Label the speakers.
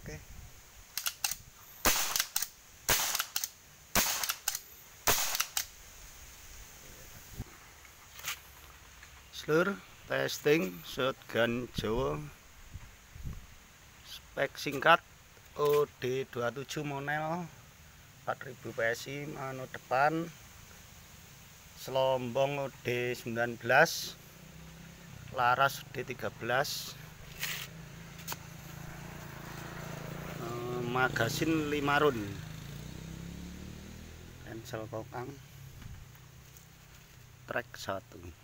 Speaker 1: Oke. Seluruh testing shotgun Jawa. Spek singkat OD27 Monel 4000 PSI mano depan, selombong OD19, laras OD13, magasin 5 round, pensel kokang, trek 1.